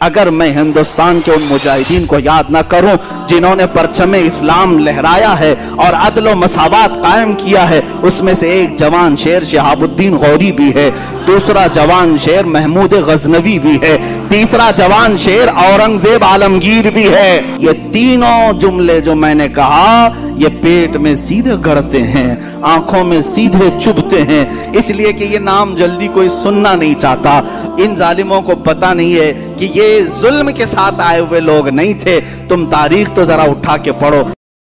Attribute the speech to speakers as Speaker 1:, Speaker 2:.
Speaker 1: अगर मैं हिंदुस्तान के उन मुजाहिदीन को याद ना करूं जिन्होंने परचमे इस्लाम लहराया है और अदल व मसावात कायम किया है, उसमें से एक जवान शेर शिहाबुद्दीन गौरी भी है, दूसरा जवान शेर महमूद गजनवी भी है, तीसरा जवान शेर औरंगजेब आलमगीर भी है। ये तीनों जुमले जो मैंने कहा ये पेट में सीधे गड़ते हैं, आंखों में सीधे चुभते हैं, इसलिए कि ये नाम जल्दी कोई सुनना नहीं चाहता। इन जालिमों को पता नहीं है कि ये जुल्म के साथ आए हुए लोग नहीं थे। तुम तारीख तो जरा उठा के पढ़ो।